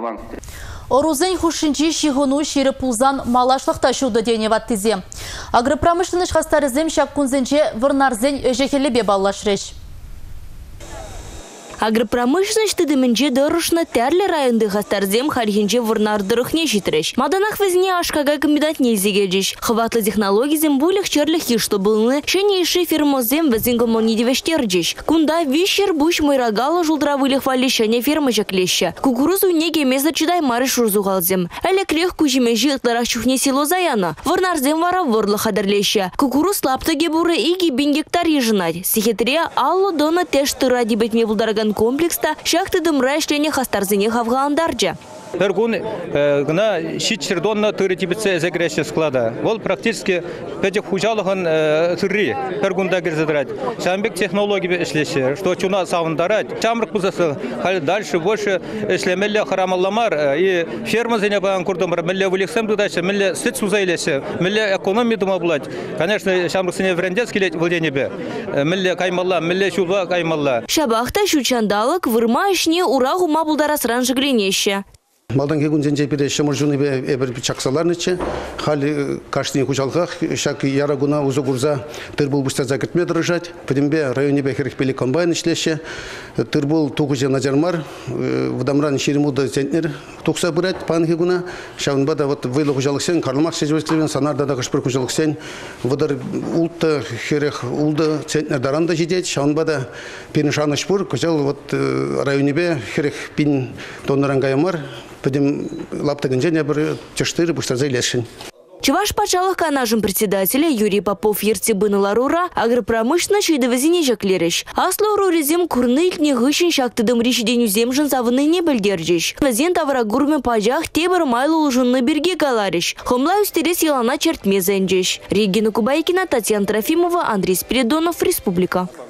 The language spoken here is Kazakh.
Орузен хушинчи шигуну шире пулзан малашлықта шуды дене ваттизе. Агропромышленность хастарызем шак кунзенче вырнарзен жехелебе баллашреш. Агропромышленность тыдымынче дырышны тәрлі районды хастарзем хархинче вырнардырых не житреш. Маданах везне ашкага комбинат нельзегеджиш. Хватлы технологизем булих черлих хишто былны, шенейший фирмозем везен коммунидивештерджиш. Кунда вишер буш мойрагала жулдравылих валишане фирма жаклеща. Кукурузу неге меса чудай марыш рузугалзем. Элеклех кужимежи ытларах чухне село заяна. Вырнарзем вара вырлы хадарлеща. Кукуруз лаптыге буры иги 1000 гектар ежинать. Сихетрия алло дона теш тыра дибетме булдараган комплекста шахты дымра ишлене хастарзыне хавгаандарджа. Пергун гна щитчер донна тырытибице загреща склада. Вол практически пяти хужалыгын тырри пергунда герзадрать. Самбек технологии ишлеше, что чуна савындарать. Чамрык бузасы дальше больше ишлемелле харамалламар и ферма зене баян курдымыр мелле вылексем дудача, мелле сыт сузайлесе, мелле экономия дума булать. Конечно, чамрык сене врендец келет владенебе. Мелле каймалла, мелле шуба каймалла. Шабахта шучандалык вырма ишне урагу мабулдарас ранжыгренеще. Малдан кегун зенжепире шамуржуны бе эбер чаксаларнычы хали каштын хужалгах шак ярагуна узугурза тырбул бушта закертме дырыжать пидимбе районе бе херекпели комбайн ишлеше тырбул тугуже назармар вдамран ширимуда центнер тукса брать пан кегуна шавнбада вот вылы хужалыксен карлмак сежвестливен санарда да кашпыр хужалыксен вдар улта херех улда центнер даранда жидет шавнбада пиншанышпур кожал вот районе бе херех пин тонарангаймар Пойдем лаптаган женя бір чештыры бұштарзай лешін. Чуваш пачалых канажем председателя Юрий Попов ертибыны ларура агропромышленность шейдовезине жаклереш. Асло рурезем курныль негышин шактыдым ришиденю земжин завыны не бельдерджиш. Вазен таврагурме пажах тебір майлы улжынны берге калариш. Хомла үстерес елана чертме зенджиш. Регина Кубайкина, Татьяна Трофимова, Андрей Спиридонов, Республика.